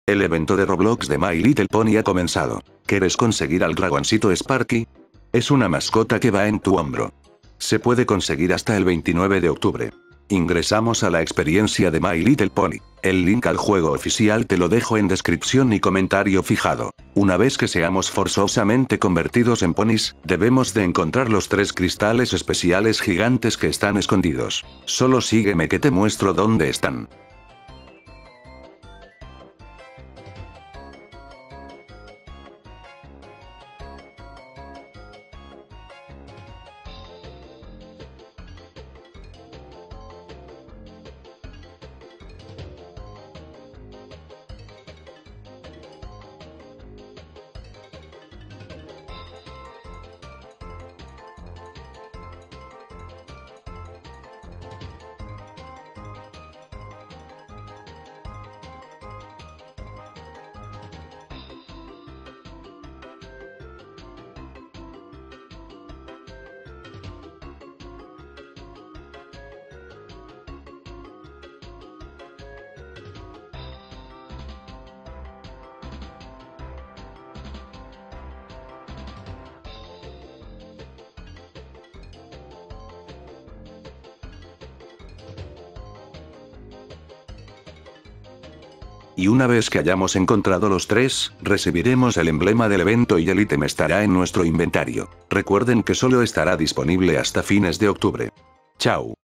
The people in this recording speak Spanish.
El evento de Roblox de My Little Pony ha comenzado. ¿Quieres conseguir al dragoncito Sparky? Es una mascota que va en tu hombro. Se puede conseguir hasta el 29 de octubre. Ingresamos a la experiencia de My Little Pony. El link al juego oficial te lo dejo en descripción y comentario fijado. Una vez que seamos forzosamente convertidos en ponis, debemos de encontrar los 3 cristales especiales gigantes que están escondidos. Solo sígueme que te muestro dónde están. Y una vez que hayamos encontrado los 3, recibiremos el emblema del evento y el ítem estará en nuestro inventario. Recuerden que solo estará disponible hasta fines de octubre. Chao.